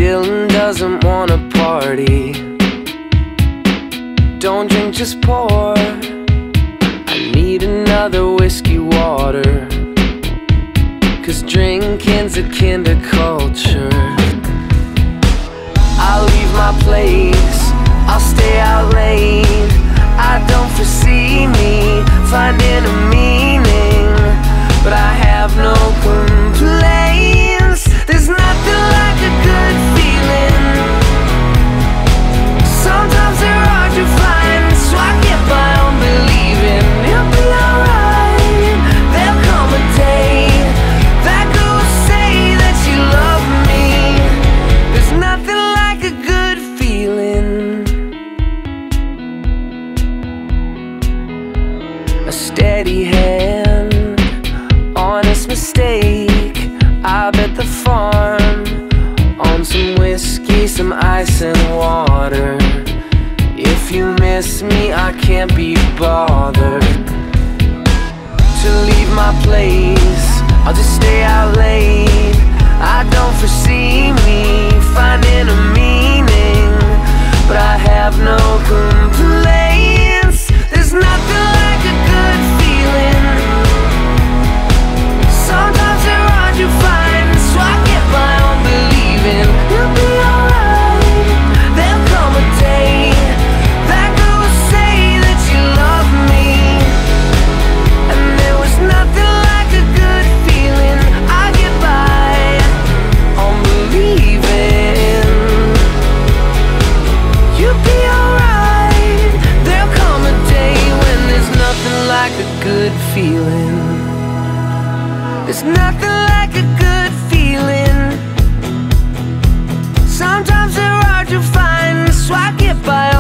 Dylan doesn't wanna party. Don't drink, just pour. I need another whiskey water, 'cause drinking's akin to culture. I'll leave my place, I'll stay out late. I don't foresee me finding a meaning, but I have no complaints. There's nothing like a good feeling. Sometimes they're hard to find, so I get by on believing it'll be alright. There'll come a day that girl say that she loved me. There's nothing like a good feeling. A steady hand, honest mistake. I bet the farm on some whiskey, some ice and water. If you miss me, I can't be bothered to leave my place. I'll just stay out late. I don't foresee me finding a meaning, but I have no complaints. There's nothing like a good feeling. Sometimes they're hard to find, so I get by on believing it'll be alright. There'll come a day that girl will say that you love me, and there was nothing like a good feeling. I get by on believing you'll be alright. There'll come a day when there's nothing like a good feeling. There's nothing like a good feeling. Sometimes they're hard to find, so I get by